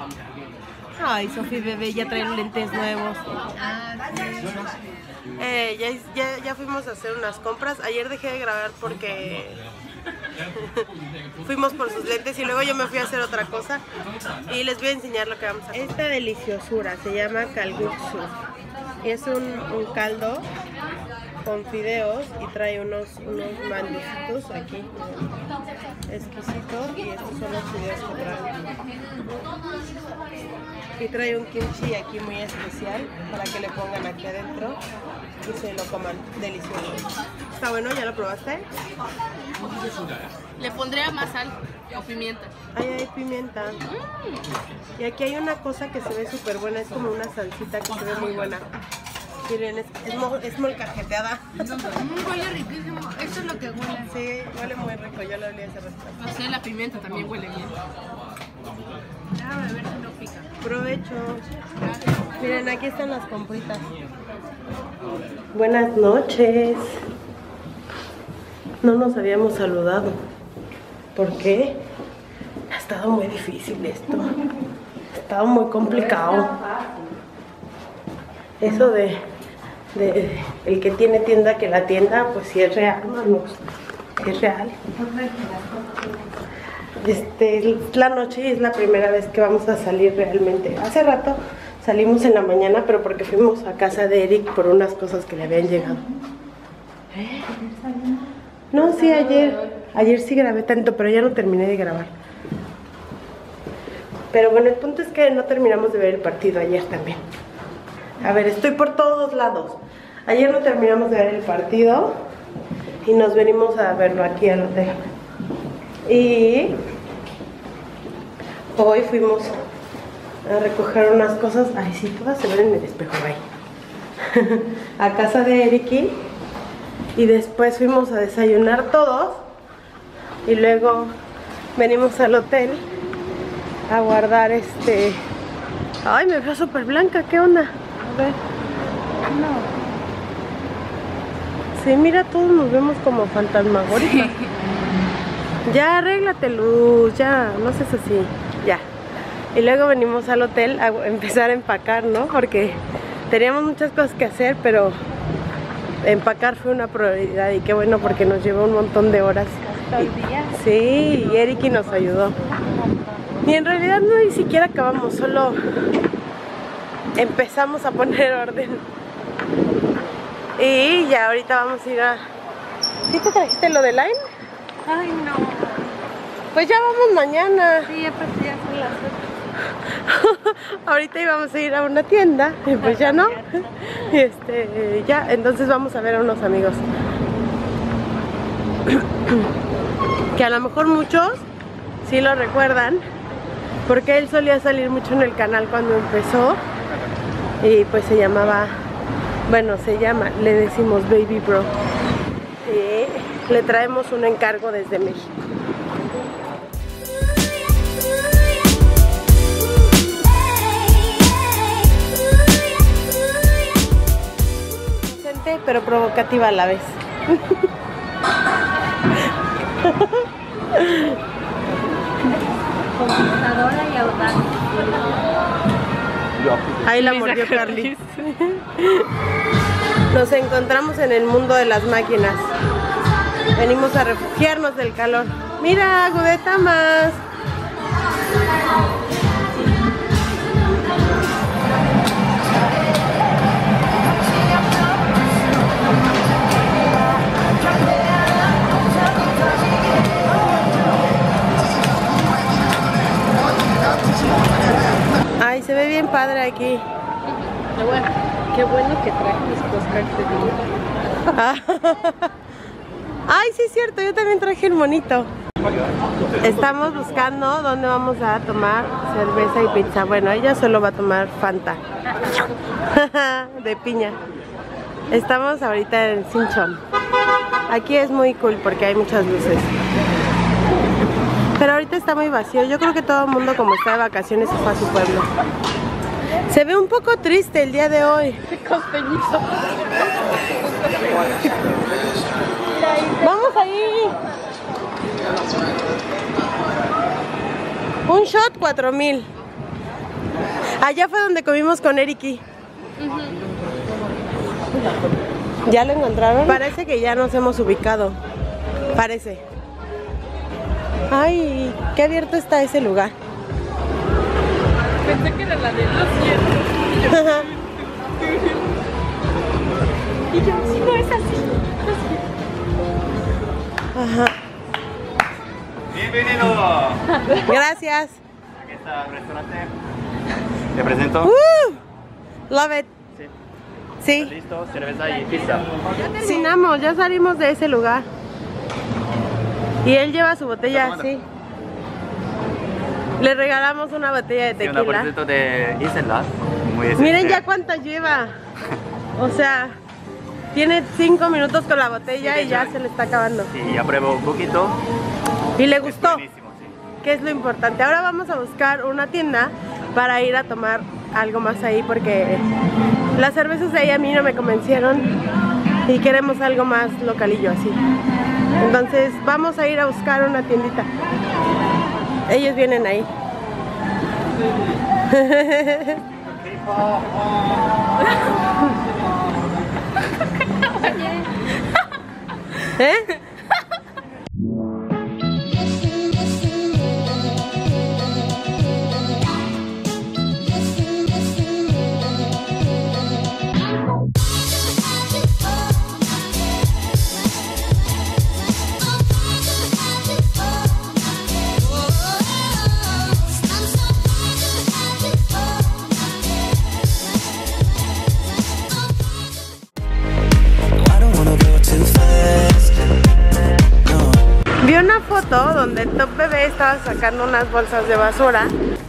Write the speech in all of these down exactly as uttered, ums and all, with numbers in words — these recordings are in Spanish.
Ay, Sofía bebé, ya trae lentes nuevos. Eh, ya, ya, ya fuimos a hacer unas compras. Ayer dejé de grabar porque fuimos por sus lentes y luego yo me fui a hacer otra cosa. Y les voy a enseñar lo que vamos a hacer. Esta deliciosura se llama kalguksu. Es un, un caldo con fideos y trae unos, unos mandicitos aquí. Exquisito. Y estos son los fideos que trae. Y trae un kimchi aquí muy especial para que le pongan aquí adentro y se lo coman. Delicioso. ¿Está bueno? ¿Ya lo probaste? Le pondría más sal o pimienta. Ahí hay pimienta. Mm. Y aquí hay una cosa que se ve súper buena. Es como una salsita que se ve muy buena. Miren, es, es, mo, es molcajeteada. Mm, huele riquísimo. Eso es lo que huele. Sí, huele muy rico. Yo lo olí hace rato. No sé, la pimienta también huele bien. Déjame ver si no pica. Provecho. Miren, aquí están las compritas. Buenas noches. No nos habíamos saludado. ¿Por qué? Ha estado muy difícil esto. Ha estado muy complicado. Eso de, de, de el que tiene tienda que la tienda, pues sí es real, manos. Es real. Este, es la noche y es la primera vez que vamos a salir realmente. Hace rato salimos en la mañana, pero porque fuimos a casa de Eric por unas cosas que le habían llegado. ¿Eh? No, sí, ayer. Ayer sí grabé tanto, pero ya no terminé de grabar. Pero bueno, el punto es que no terminamos de ver el partido ayer también. A ver, estoy por todos lados. Ayer no terminamos de ver el partido y nos venimos a verlo aquí al hotel. Y hoy fuimos a recoger unas cosas. Ay, sí, todas se ven en el espejo ahí. A casa de Eriki. Y después fuimos a desayunar todos. Y luego venimos al hotel a guardar este... Ay, me veo súper blanca, ¿qué onda? A ver. No. Sí, mira, todos nos vemos como fantasmagóricas. Sí. Ya, arréglate, Luz, ya, no seas así, ya. Y luego venimos al hotel a empezar a empacar, ¿no? Porque teníamos muchas cosas que hacer, pero empacar fue una prioridad y qué bueno porque nos llevó un montón de horas. ¿Todo el día? Sí, y Eriki nos ayudó. Y en realidad no ni siquiera acabamos, solo empezamos a poner orden. Y ya ahorita vamos a ir a... ¿Sí te trajiste lo de Line? Ay, no. Pues ya vamos mañana. Sí, aparte ya son las ocho. Ahorita íbamos a ir a una tienda y pues ya no. Este, ya, entonces vamos a ver a unos amigos. Que a lo mejor muchos sí lo recuerdan, porque él solía salir mucho en el canal cuando empezó. Y pues se llamaba, bueno, se llama, le decimos Baby Bro. Y le traemos un encargo desde México. Inocente, pero provocativa a la vez. Conquistadora y audaz. Ahí la mordió Carly. Nos encontramos en el mundo de las máquinas. Venimos a refugiarnos del calor. Mira, agudeta más. Ay, se ve bien padre aquí. Qué bueno, qué bueno que traje mis cosas. Ay, sí es cierto, yo también traje el monito. Estamos buscando dónde vamos a tomar cerveza y pizza. Bueno, ella solo va a tomar Fanta de piña. Estamos ahorita en Sinchon. Aquí es muy cool porque hay muchas luces. Pero ahorita está muy vacío. Yo creo que todo el mundo, como está de vacaciones, se fue a su pueblo. Se ve un poco triste el día de hoy. Costeñito. Vamos ahí. Un shot, cuatro mil. Allá fue donde comimos con Eriki. ¿Ya lo encontraron? Parece que ya nos hemos ubicado. Parece. Ay, qué abierto está ese lugar. Pensé que era la de los ciertos. Y yo, si no es así. Ajá. Bienvenido. Gracias. Aquí está el restaurante. Te presento. Uh, love it. Sí. Sí. Listo, cerveza y pizza. Cenamos, ya salimos de ese lugar. Y él lleva su botella, sí. Le regalamos una botella de Sí, una por tequila. ciento de Islas. Muy Miren esencial. ya cuántas lleva. O sea, tiene cinco minutos con la botella Sí, de y ya hecho. se le está acabando. Sí, ya pruebo un poquito. Y le Es gustó, buenísimo, sí. que es lo importante. Ahora vamos a buscar una tienda para ir a tomar algo más ahí porque las cervezas de ahí a mí no me convencieron y queremos algo más localillo así. Entonces vamos a ir a buscar una tiendita. Ellos vienen ahí. ¿Eh? Vi una foto donde Top Bebé estaba sacando unas bolsas de basura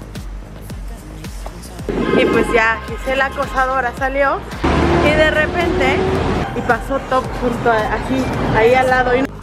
y pues ya Gisela acosadora salió y de repente y pasó Top justo así ahí al lado y